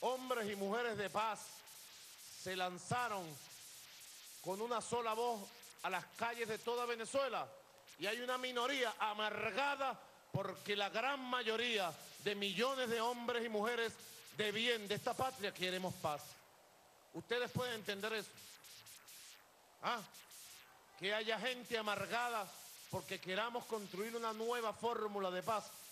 hombres y mujeres de paz se lanzaron con una sola voz a las calles de toda Venezuela, y hay una minoría amargada porque la gran mayoría de millones de hombres y mujeres de bien de esta patria queremos paz. ¿Ustedes pueden entender eso? ¿Ah? Que haya gente amargada porque queramos construir una nueva fórmula de paz.